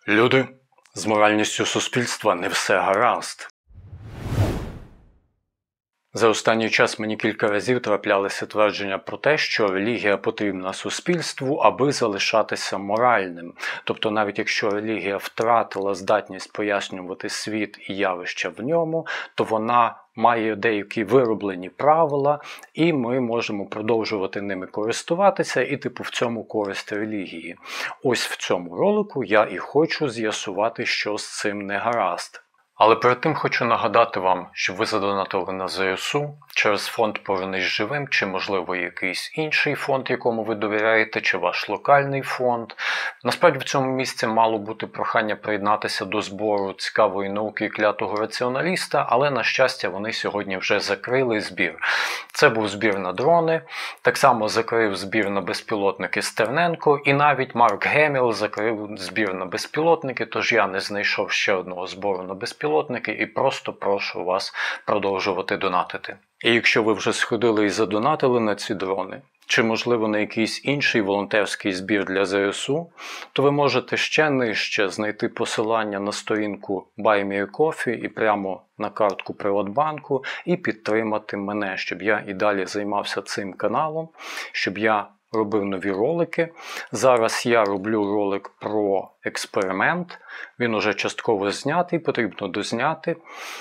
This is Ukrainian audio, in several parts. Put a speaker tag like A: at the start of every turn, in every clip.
A: Люди, з моральністю суспільства не все гаразд. За останній час мені кілька разів траплялися твердження про те, що релігія потрібна суспільству, аби залишатися моральним. Тобто навіть якщо релігія втратила здатність пояснювати світ і явища в ньому, то вона має деякі вироблені правила, і ми можемо продовжувати ними користуватися, і в цьому користь релігії. Ось в цьому ролику я і хочу з'ясувати, що з цим не гаразд. Але перед тим хочу нагадати вам, щоб ви задонатили на ЗСУ через фонд «Повернись живим», чи, можливо, якийсь інший фонд, якому ви довіряєте, чи ваш локальний фонд. Насправді в цьому місці мало бути прохання приєднатися до збору цікавої науки клятого раціоналіста, але, на щастя, вони сьогодні вже закрили збір. Це був збір на дрони, так само закрив збір на безпілотники Стерненко, і навіть Марк Геміл закрив збір на безпілотники, тож я не знайшов ще одного збору на безпілотники і просто прошу вас продовжувати донатити. І якщо ви вже сходили і задонатили на ці дрони, чи, можливо, на якийсь інший волонтерський збір для ЗСУ, то ви можете ще нижче знайти посилання на сторінку Buy Me a Coffee і прямо на картку Приватбанку і підтримати мене, щоб я і далі займався цим каналом, щоб я робив нові ролики. Зараз я роблю ролик про експеримент, він уже частково знятий, потрібно дозняти.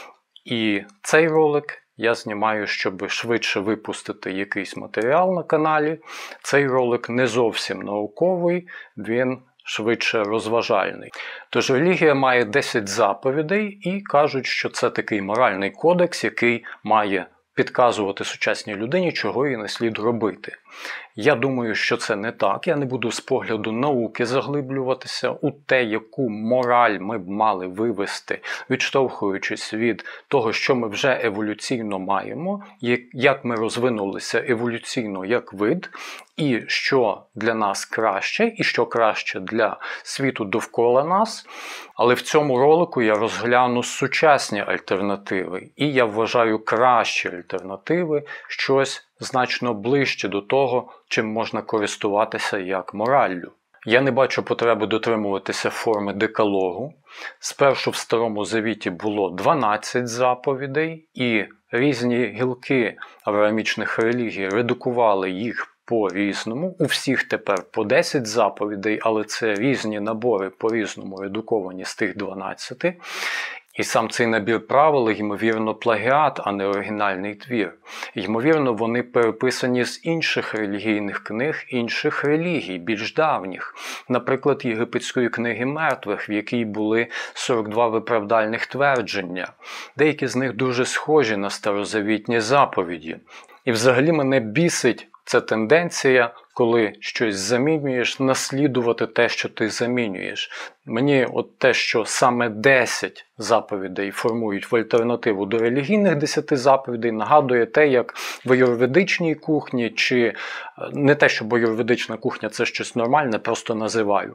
A: І цей ролик я знімаю, щоб швидше випустити якийсь матеріал на каналі. Цей ролик не зовсім науковий, він швидше розважальний. Тож релігія має 10 заповідей і кажуть, що це такий моральний кодекс, який має підказувати сучасній людині, чого їй не слід робити. Я думаю, що це не так. Я не буду з погляду науки заглиблюватися у те, яку мораль ми б мали вивести, відштовхуючись від того, що ми вже еволюційно маємо, як ми розвинулися еволюційно як вид, і що для нас краще, і що краще для світу довкола нас. Але в цьому ролику я розгляну сучасні альтернативи, і я вважаю кращі альтернативи, щось значно ближче до того, чим можна користуватися як мораллю. Я не бачу потреби дотримуватися форми декалогу. Спершу в Старому Завіті було 12 заповідей, і різні гілки авраамічних релігій редукували їх по-різному. У всіх тепер по 10 заповідей, але це різні набори по-різному редуковані з тих 12. І сам цей набір правил, ймовірно, плагіат, а не оригінальний твір. Ймовірно, вони переписані з інших релігійних книг, інших релігій, більш давніх. Наприклад, Єгипетської книги мертвих, в якій були 42 виправдальних твердження. Деякі з них дуже схожі на старозавітні заповіді. І взагалі мене бісить ця тенденція, коли щось замінюєш, наслідувати те, що ти замінюєш. Мені от те, що саме 10 заповідей формують в альтернативу до релігійних 10 заповідей, нагадує те, як в аюрведичній кухні, чи не те, що аюрведична кухня це щось нормальне, просто називаю,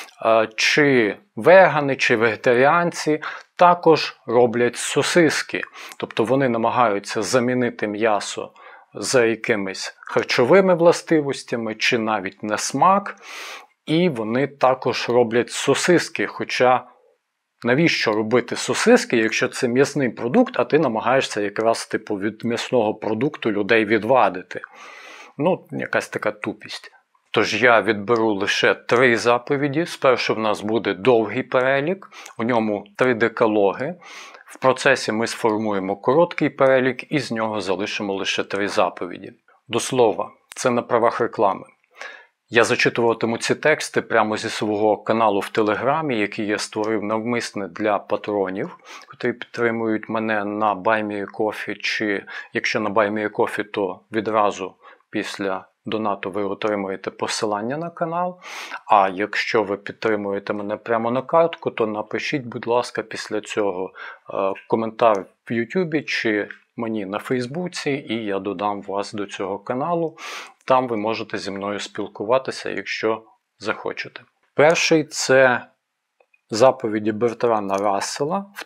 A: чи вегани, чи вегетаріанці також роблять сосиски. Тобто вони намагаються замінити м'ясо за якимись харчовими властивостями, чи навіть на смак, і вони також роблять сосиски, хоча навіщо робити сосиски, якщо це м'ясний продукт, а ти намагаєшся якраз від м'ясного продукту людей відвадити. Якась така тупість. Тож я відберу лише 3 заповіді. Спершу в нас буде довгий перелік, у ньому 3 декалоги. В процесі ми сформуємо короткий перелік і з нього залишимо лише 3 заповіді. До слова, це на правах реклами. Я зачитуватиму ці тексти прямо зі свого каналу в Телеграмі, який я створив навмисне для патронів, котрі підтримують мене на Buy Me a Coffee, чи якщо на Buy Me a Coffee, то відразу після донату ви отримуєте посилання на канал, а якщо ви підтримуєте мене прямо на картку, то напишіть, будь ласка, після цього коментар в Ютубі чи мені на Фейсбуці, і я додам вас до цього каналу. Там ви можете зі мною спілкуватися, якщо захочете. Перший – це заповіді Бертрана Рассела. В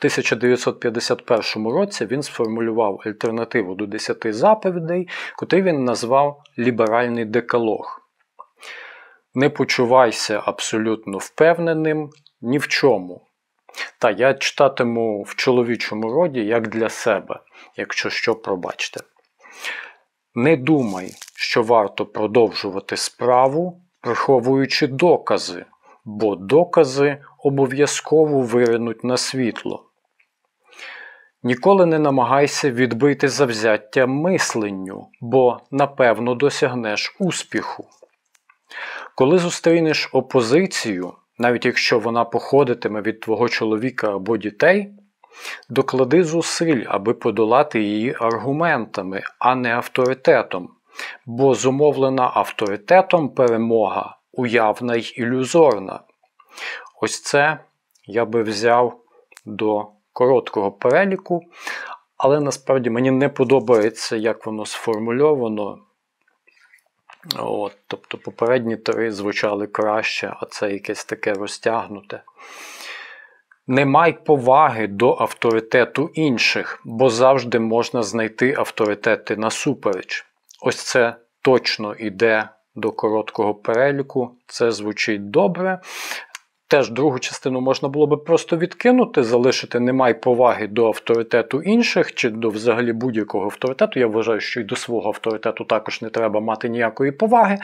A: 1951 році він сформулював альтернативу до 10 заповідей, котрі він назвав «ліберальний декалог». Не почувайся абсолютно впевненим, ні в чому. Та я читатиму в чоловічому роді, як для себе, якщо що, пробачте. Не думай, що варто продовжувати справу, приховуючи докази, бо докази обов'язково виринуть на світло. Ніколи не намагайся відбити завзяття мисленню, бо, напевно, досягнеш успіху. Коли зустрінеш опозицію, навіть якщо вона походитиме від твого чоловіка або дітей, доклади зусиль, аби подолати її аргументами, а не авторитетом, бо зумовлена авторитетом перемога уявна й ілюзорна. Ось це я би взяв до короткого переліку, але насправді мені не подобається, як воно сформульовано. Тобто попередні 3 звучали краще, а це якесь таке розтягнуте. Не май поваги до авторитету інших, бо завжди можна знайти авторитети насупереч. Ось це точно йде до короткого переліку, це звучить добре. Теж другу частину можна було би просто відкинути, залишити «не май поваги до авторитету інших» чи до взагалі будь-якого авторитету. Я вважаю, що і до свого авторитету також не треба мати ніякої поваги.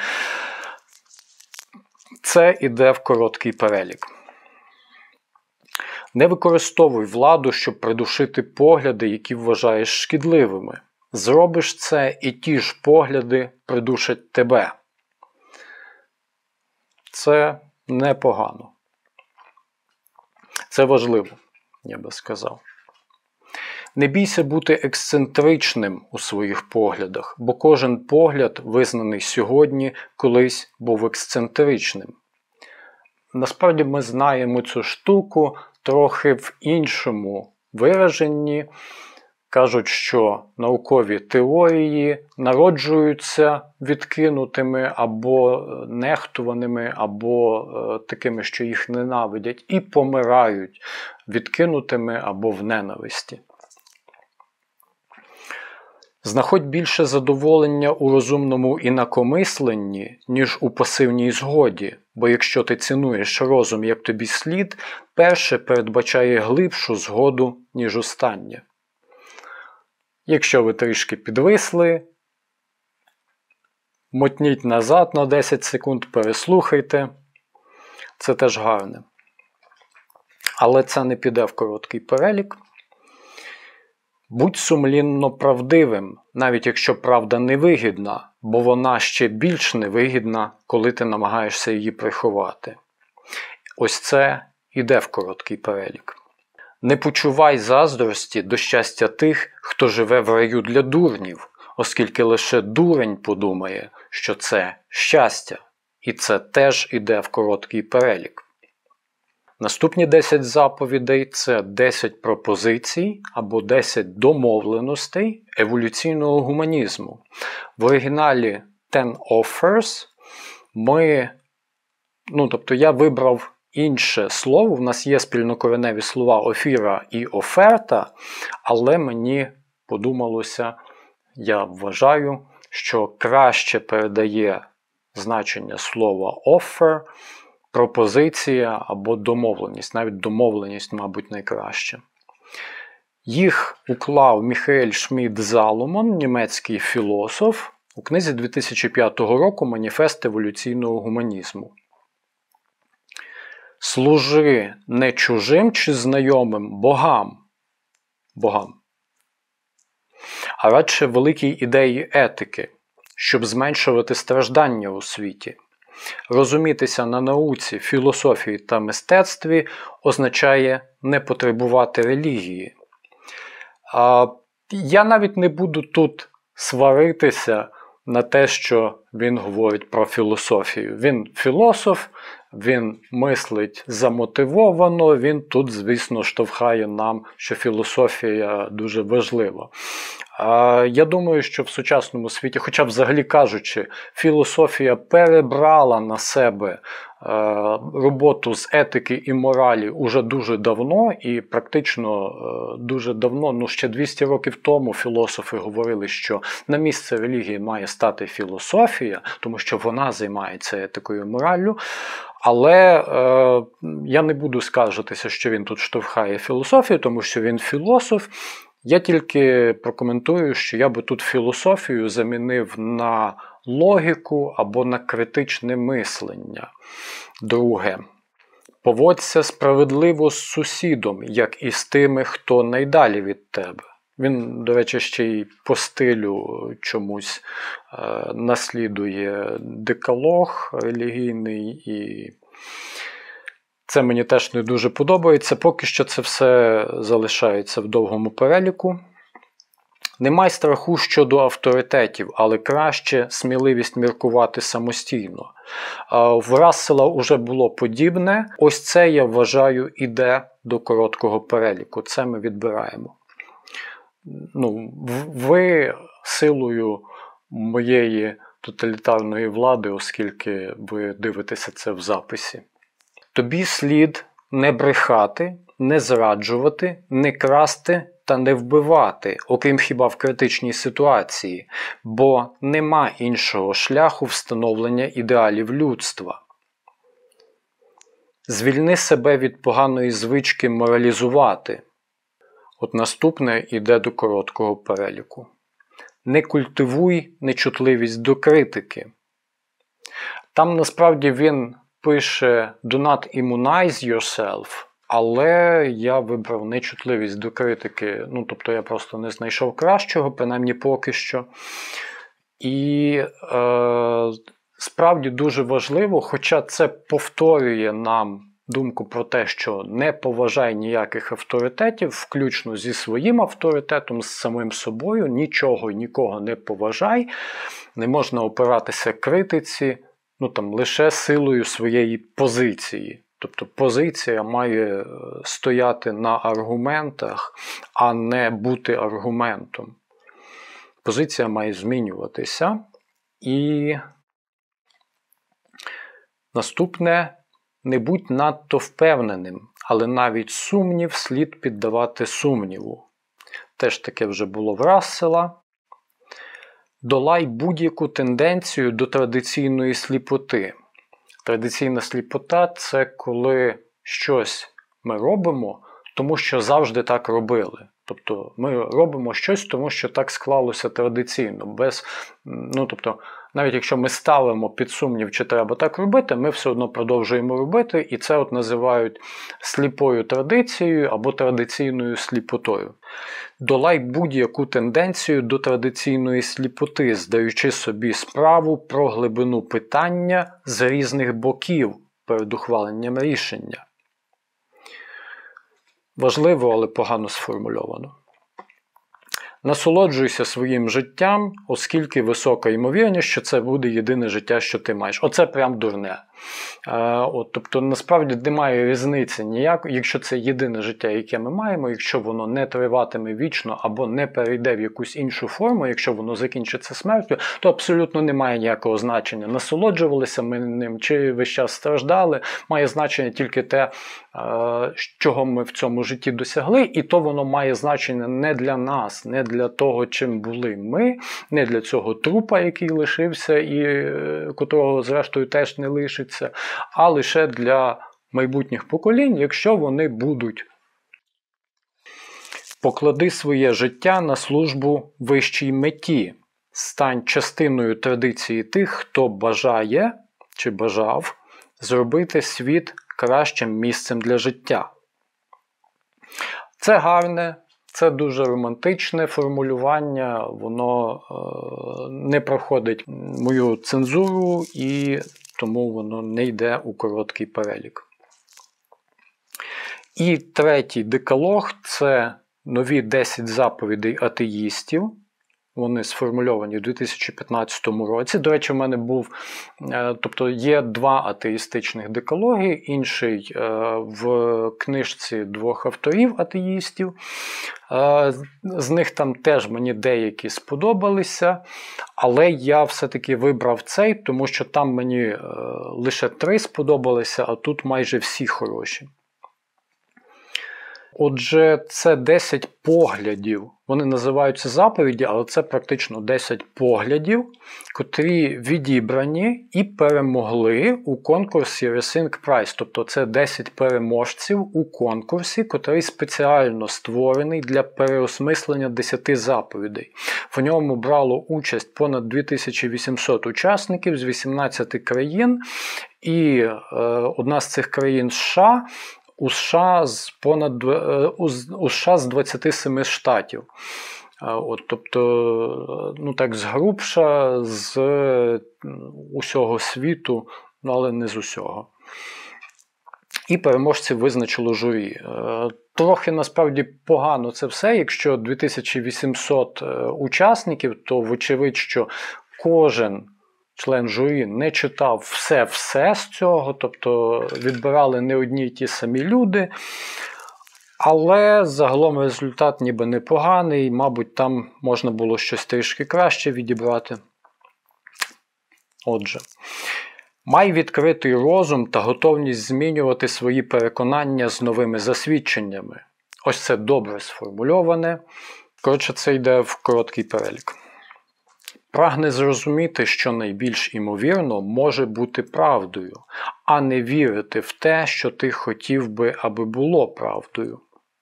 A: Це йде в короткий перелік. Не використовуй владу, щоб придушити погляди, які вважаєш шкідливими. Зробиш це, і ті ж погляди придушать тебе. Це непогано. Це важливо, я би сказав. Не бійся бути ексцентричним у своїх поглядах, бо кожен погляд, визнаний сьогодні, колись був ексцентричним. Насправді ми знаємо цю штуку трохи в іншому вираженні. Кажуть, що наукові теорії народжуються відкинутими або нехтуваними, або такими, що їх ненавидять, і помирають відкинутими або в ненависті. Знаходь більше задоволення у розумному інакомисленні, ніж у пасивній згоді, бо якщо ти цінуєш розум як тобі слід, перше передбачає глибшу згоду, ніж останнє. Якщо ви трішки підвисли, мотніть назад на 10 секунд, переслухайте. Це теж гарне. Але це не піде в короткий перелік. Будь сумлінно правдивим, навіть якщо правда невигідна, бо вона ще більш невигідна, коли ти намагаєшся її приховати. Ось це іде в короткий перелік. Не почувай заздрості до щастя тих, хто живе в раю для дурнів, оскільки лише дурень подумає, що це щастя, і це теж іде в короткий перелік. Наступні 10 заповідей – це 10 пропозицій або 10 домовленостей еволюційного гуманізму. В оригіналі 10 offers я вибрав інше слово, в нас є спільнокореневі слова офіра і оферта, але мені подумалося, я вважаю, що краще передає значення слова offer, пропозиція або домовленість. Навіть домовленість, мабуть, найкраще. Їх уклав Міхаель Шмідт-Заломон, німецький філософ, у книзі 2005 року «Маніфест еволюційного гуманізму». Служи не чужим чи знайомим богам, а радше великій ідеї етики, щоб зменшувати страждання у світі. Розумітися на науці, філософії та мистецтві означає не потребувати релігії. Я навіть не буду тут сваритися на те, що він говорить про філософію. Він філософ, він мислить замотивовано, він тут, звісно, штовхає нам, що філософія дуже важлива. Я думаю, що в сучасному світі, хоча взагалі кажучи, філософія перебрала на себе роботу з етики і моралі уже дуже давно, і практично дуже давно, ще 200 років тому філософи говорили, що на місце релігії має стати філософія, тому що вона займається етикою і мораллю. Але я не буду скаржитися, що він тут штовхає філософію, тому що він філософ. Я тільки прокоментую, що я би тут філософію замінив на логіку або на критичне мислення. Друге. Поводься справедливо з сусідом, як і з тими, хто найдалі від тебе. Він, до речі, ще й по стилю чомусь наслідує декалог релігійний, і це мені теж не дуже подобається. Поки що це все залишається в довгому переліку. Не май страху щодо авторитетів, але краще сміливість міркувати самостійно. В Рассела вже було подібне. Ось це, я вважаю, іде до короткого переліку. Це ми відбираємо. Ви силою моєї тоталітарної влади, оскільки ви дивитеся це в записі. Тобі слід не брехати, не зраджувати, не красти та не вбивати, окрім хіба в критичній ситуації, бо нема іншого шляху встановлення ідеалів людства. Звільни себе від поганої звички моралізувати. От наступне йде до короткого переліку. Не культивуй нечутливість до критики. Там насправді він пише «Do not immunize yourself», але я вибрав нечутливість до критики, тобто я просто не знайшов кращого, принаймні поки що. І справді дуже важливо, хоча це повторює нам думку про те, що не поважай ніяких авторитетів, включно зі своїм авторитетом, з самим собою, нічого і нікого не поважай, не можна опиратися критиці, лише силою своєї позиції. Тобто позиція має стояти на аргументах, а не бути аргументом. Позиція має змінюватися. І наступне, не будь надто впевненим, але навіть сумнів слід піддавати сумніву. Теж таке вже було в Рассела. Долай будь-яку тенденцію до традиційної сліпоти. Традиційна сліпота – це коли щось ми робимо, тому що завжди так робили. Тобто ми робимо щось, тому що так склалося традиційно. Навіть якщо ми ставимо під сумнів, чи треба так робити, ми все одно продовжуємо робити, і це називають сліпою традицією або традиційною сліпотою. Долай будь-яку тенденцію до традиційної сліпоти, здаючи собі справу про глибину питання з різних боків перед ухваленням рішення. Важливо, але погано сформульовано. Насолоджуйся своїм життям, оскільки висока ймовірність, що це буде єдине життя, що ти маєш. Оце прям дурне. Тобто, насправді, немає різниці ніякої, якщо це єдине життя, яке ми маємо, якщо воно не триватиме вічно або не перейде в якусь іншу форму, якщо воно закінчиться смертю, то абсолютно немає ніякого значення. Насолоджувалися ми ним, чи весь час страждали, має значення тільки те, чого ми в цьому житті досягли, і то воно має значення не для нас, не для того, чим були ми, не для цього трупа, який лишився і котрого, зрештою, теж не лишиться, а лише для майбутніх поколінь, якщо вони будуть. Поклади своє життя на службу вищій меті. Стань частиною традиції тих, хто бажає, чи бажав, зробити світ кращим місцем для життя. Це гарне, це дуже романтичне формулювання, воно не проходить мою цензуру і тому воно не йде у короткий перелік. І третій декалог – це нові 10 заповідей атеїстів. Вони сформульовані в 2015 році. До речі, в мене був, тобто є два атеїстичних декалоги, інший в книжці двох авторів атеїстів. З них там теж мені деякі сподобалися, але я все-таки вибрав цей, тому що там мені лише 3 сподобалися, а тут майже всі хороші. Отже, це 10 поглядів. Вони називаються заповіді, але це практично 10 поглядів, котрі відібрані і перемогли у конкурсі Rethink Prize. Тобто це 10 переможців у конкурсі, котрий спеціально створений для переосмислення 10 заповідей. В ньому брало участь понад 2800 учасників з 18 країн, і одна з цих країн США – у США з 27 штатів. Тобто, так згрубша з усього світу, але не з усього. І переможців визначило журі. Трохи, насправді, погано це все. Якщо 2800 учасників, то вочевидь, що кожен член журі не читав все з цього, тобто відбирали не одні й ті самі люди, але загалом результат ніби непоганий, мабуть, там можна було щось трішки краще відібрати. Отже, май відкритий розум та готовність змінювати свої переконання з новими засвідченнями. Ось це добре сформульоване. Коротше, це йде в короткий перелік. Прагне зрозуміти, що найбільш імовірно може бути правдою, а не вірити в те, що ти хотів би, аби було правдою.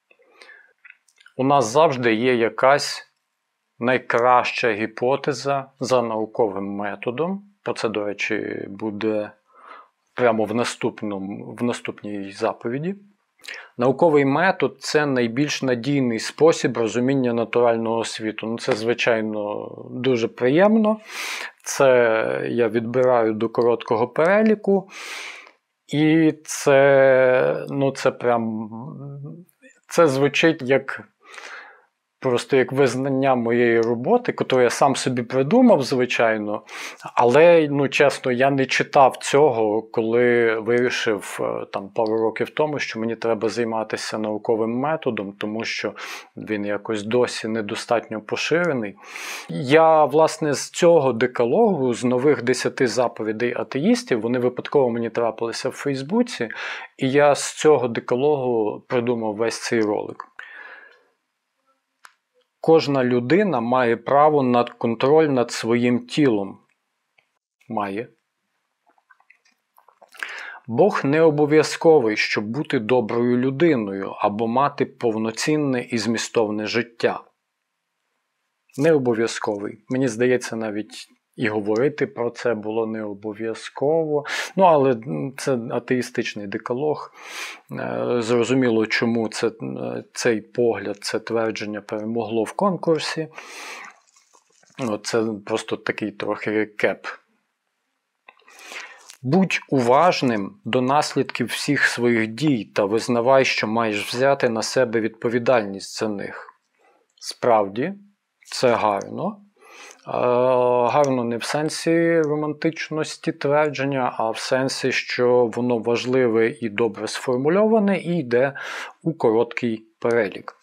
A: У нас завжди є якась найкраща гіпотеза за науковим методом. Про це, до речі, буде прямо в наступній заповіді. Науковий метод – це найбільш надійний спосіб розуміння натурального світу. Це, звичайно, дуже приємно. Це я відбираю до короткого переліку. І це звучить просто як визнання моєї роботи, яку я сам собі придумав, звичайно. Але, чесно, я не читав цього, коли вирішив пару років тому, що мені треба займатися науковим методом, тому що він якось досі недостатньо поширений. Я, власне, з цього декалогу, з нових 10 заповідей атеїстів, вони випадково мені трапилися в Фейсбуці, і я з цього декалогу придумав весь цей ролик. Кожна людина має право на контроль над своїм тілом. Має. Бог не обов'язковий, щоб бути доброю людиною або мати повноцінне і змістовне життя. Не обов'язковий. Мені здається, навіть і говорити про це було не обов'язково. Але це атеїстичний декалог. Зрозуміло, чому цей погляд, це твердження перемогло в конкурсі. Це просто такий трохи рекеп. Будь уважним до наслідків всіх своїх дій та визнавай, що маєш взяти на себе відповідальність за них. Справді, це гарно. Гарно не в сенсі романтичності твердження, а в сенсі, що воно важливе і добре сформульоване і йде у короткий перелік.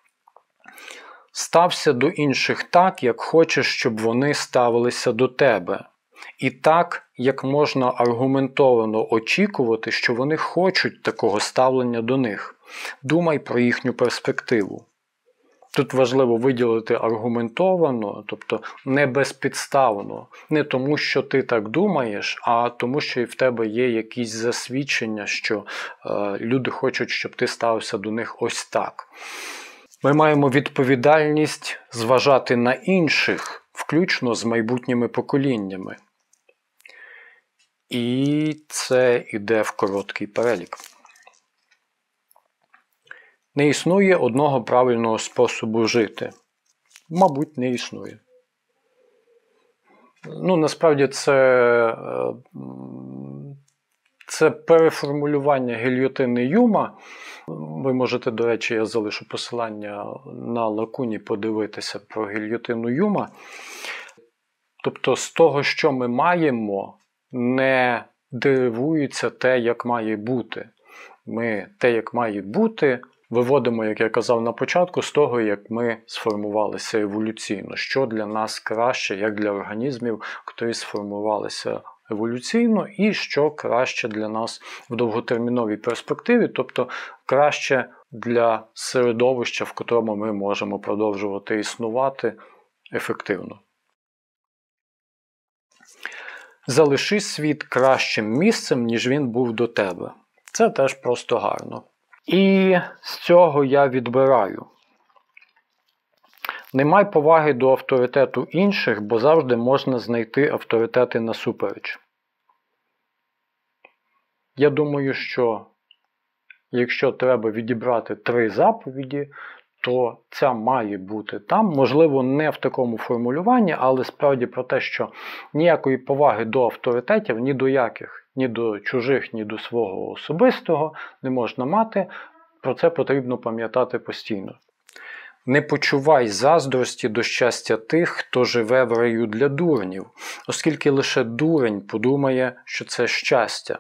A: Стався до інших так, як хочеш, щоб вони ставилися до тебе. І так, як можна аргументовано очікувати, що вони хочуть такого ставлення до них. Думай про їхню перспективу. Тут важливо виділити аргументовано, тобто не безпідставно. Не тому, що ти так думаєш, а тому, що і в тебе є якісь засвідчення, що люди хочуть, щоб ти ставився до них ось так. Ми маємо відповідальність зважати на інших, включно з майбутніми поколіннями. І це йде в короткий перелік. Не існує одного правильного способу жити. Мабуть, не існує. Насправді це це переформулювання гільйотини Юма. Ви можете, до речі, я залишу посилання на лакуні подивитися про гільйотину Юма. Тобто з того, що ми маємо, не деривується те, як має бути. Ми те, як має бути, виводимо, як я казав на початку, з того, як ми сформувалися еволюційно. Що для нас краще, як для організмів, які сформувалися еволюційно, і що краще для нас в довготерміновій перспективі, тобто краще для середовища, в котрому ми можемо продовжувати існувати ефективно. Залиши світ кращим місцем, ніж він був до тебе. Це теж просто гарно. І з цього я відбираю. Не май поваги до авторитету інших, бо завжди можна знайти авторитети насупереч. Я думаю, що якщо треба відібрати 3 заповіді, то ця має бути там. Можливо, не в такому формулюванні, але справді про те, що ніякої поваги до авторитетів, ні до яких, ні до чужих, ні до свого особистого не можна мати. Про це потрібно пам'ятати постійно. Не почувай заздрості до щастя тих, хто живе в раю для дурнів, оскільки лише дурень подумає, що це щастя.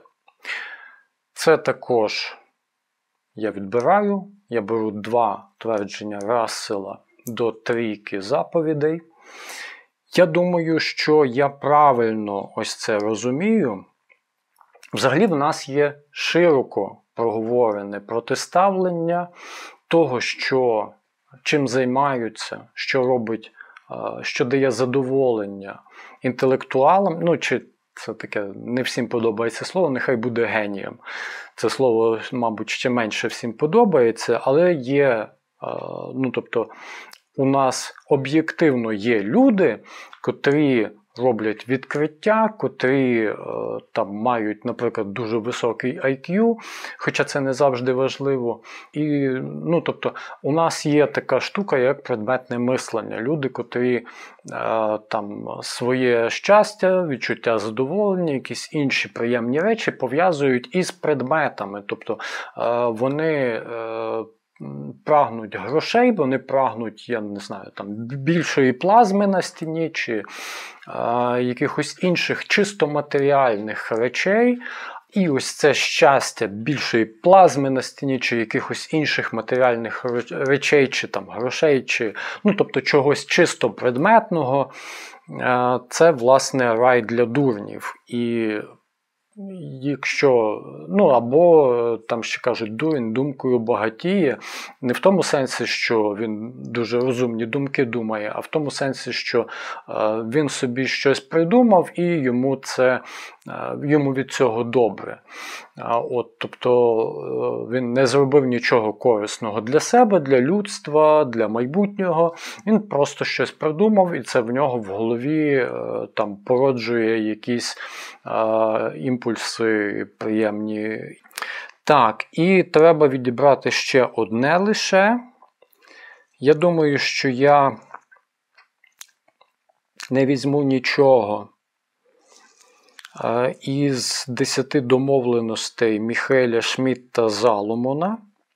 A: Це також я відбираю, я беру 2 твердження Рассела до 3 заповідей. Я думаю, що я правильно ось це розумію. Взагалі в нас є широко проговорене протиставлення того, чим займаються, що робить, що дає задоволення інтелектуалам, чи це таке, не всім подобається слово, нехай буде генієм. Це слово, мабуть, ще менше всім подобається, але є, тобто у нас об'єктивно є люди, котрі роблять відкриття, котрі там мають, наприклад, дуже високий IQ, хоча це не завжди важливо. І, тобто, у нас є така штука, як предметне мислення. Люди, котрі там своє щастя, відчуття задоволення, якісь інші приємні речі пов'язують із предметами. Тобто, вони прагнуть грошей, вони прагнуть, я не знаю, там більшої плазми на стіні чи якихось інших чисто матеріальних речей. І ось це щастя більшої плазми на стіні чи якихось інших матеріальних речей, чи там грошей, чи тобто чогось чисто предметного, це, власне, рай для дурнів. І якщо, або там ще кажуть, дурень думкою багатіє, не в тому сенсі, що він дуже розумні думки думає, а в тому сенсі, що він собі щось придумав і йому від цього добре. Тобто він не зробив нічого корисного для себе, для людства, для майбутнього. Він просто щось придумав, і це в нього в голові там породжує якісь імпульси приємні. Так, і треба відібрати ще одне лише. Я думаю, що я не візьму нічого із 10 домовленостей Міхеля Шмідта Заломона.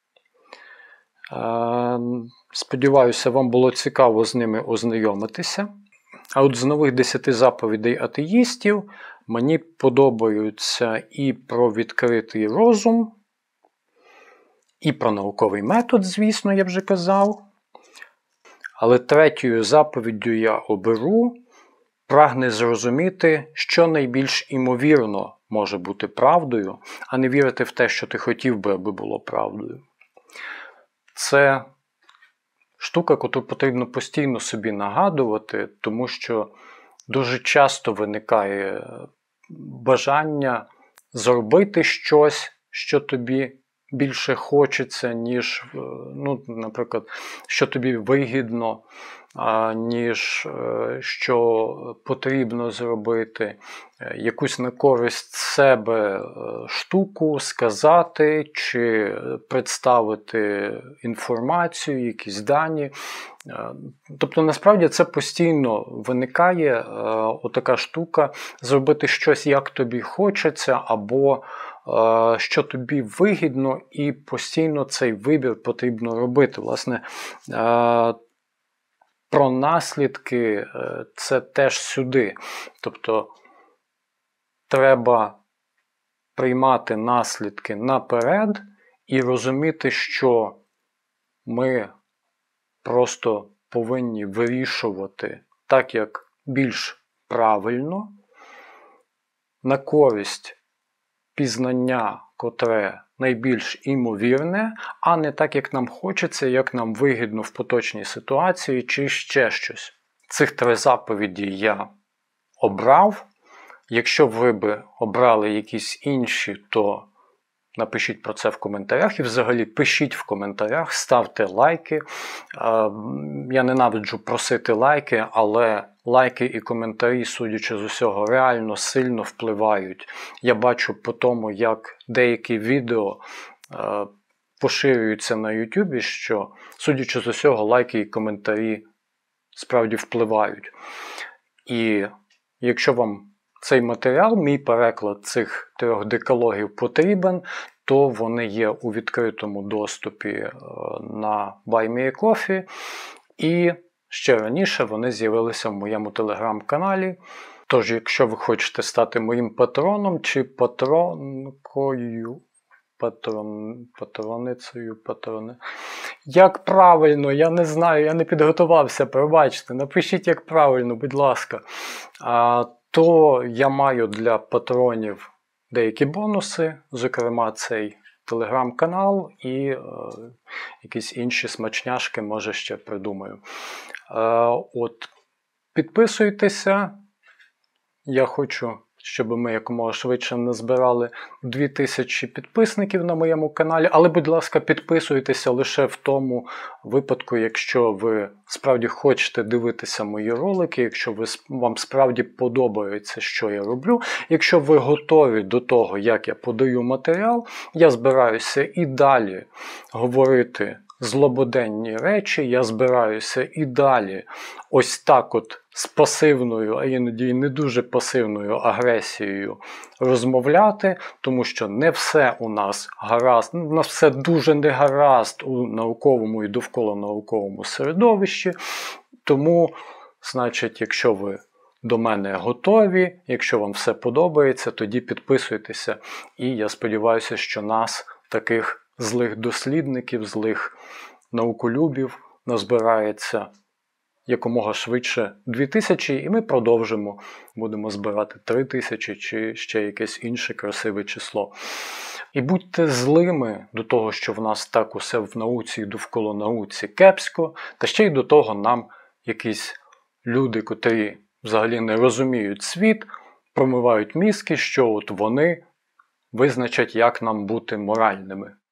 A: Сподіваюся, вам було цікаво з ними ознайомитися. А от з нових 10 заповідей атеїстів мені подобаються і про відкритий розум, і про науковий метод, звісно, я вже казав. Але 3-ю заповіддю я оберу: прагни зрозуміти, що найбільш імовірно може бути правдою, а не вірити в те, що ти хотів би, аби було правдою. Це штука, яку потрібно постійно собі нагадувати, тому що дуже часто виникає бажання зробити щось, що тобі більше хочеться, ніж, наприклад, що тобі вигідно, ніж що потрібно зробити, якусь на користь себе штуку сказати чи представити інформацію, якісь дані. Тобто, насправді, це постійно виникає отака штука зробити щось, як тобі хочеться, або що тобі вигідно, і постійно цей вибір потрібно робити. Власне, про наслідки це теж сюди. Тобто треба приймати наслідки наперед і розуміти, що ми просто повинні вирішувати так, як більш правильно, на користь пізнання, котре найбільш імовірне, а не так, як нам хочеться, як нам вигідно в поточній ситуації чи ще щось. Цих 3 заповіді я обрав. Якщо ви би обрали якісь інші, то напишіть про це в коментарях і взагалі пишіть в коментарях, ставте лайки. Я ненавиджу просити лайки, але лайки і коментарі, судячи з усього, реально сильно впливають. Я бачу по тому, як деякі відео поширюються на YouTube, що, судячи з усього, лайки і коментарі справді впливають. І якщо вам цей матеріал, мій переклад цих 3 декалогів потрібен, то вони є у відкритому доступі на BuyMeACoffee. І ще раніше вони з'явилися в моєму телеграм-каналі. Тож, якщо ви хочете стати моїм патроном чи патронкою, патроницею, як правильно, я не знаю, я не підготувався, пробачте, напишіть, як правильно, будь ласка. То я маю для патронів деякі бонуси, зокрема цей телеграм-канал і якісь інші смачняшки, може ще придумаю. Підписуйтеся. Я хочу, щоб ми якомога швидше назбирали 2000 підписників на моєму каналі. Але, будь ласка, підписуйтеся лише в тому випадку, якщо ви справді хочете дивитися мої ролики, якщо вам справді подобається, що я роблю. Якщо ви готові до того, як я подаю матеріал, я збираюся і далі говорити злободенні речі, я збираюся і далі ось так от з пасивною, а іноді не дуже пасивною агресією розмовляти, тому що не все у нас гаразд, у нас все дуже не гаразд у науковому і довкола науковому середовищі. Тому, значить, якщо ви до мене готові, якщо вам все подобається, тоді підписуйтеся. І я сподіваюся, що нас, таких злих дослідників, злих науколюбів, назбирається якомога швидше 2000, і ми продовжимо, будемо збирати 3000 чи ще якесь інше красиве число. І будьте злими до того, що в нас так усе в науці і довкола науці кепсько, та ще й до того нам якісь люди, котрі взагалі не розуміють світ, промивають мізки, що от вони визначать, як нам бути моральними.